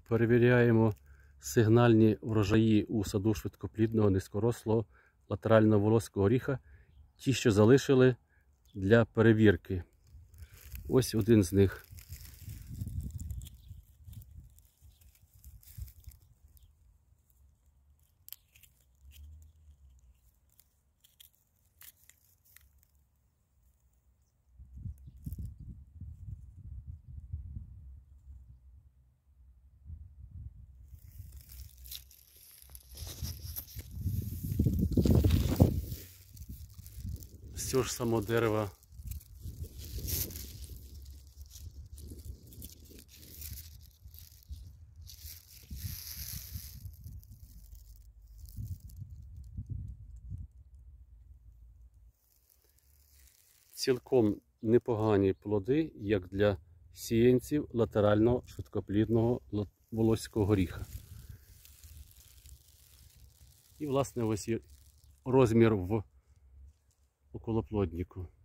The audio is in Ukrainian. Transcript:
Перевіряємо сигнальні врожаї у саду швидкоплідного низькорослого латерального волоського горіха. Ті, що залишили для перевірки. Ось один з них. З цього ж самого дерева цілком непогані плоди, як для сіянців латерального швидкоплідного волоського горіха. І, власне, ось є розмір в околоплоднику.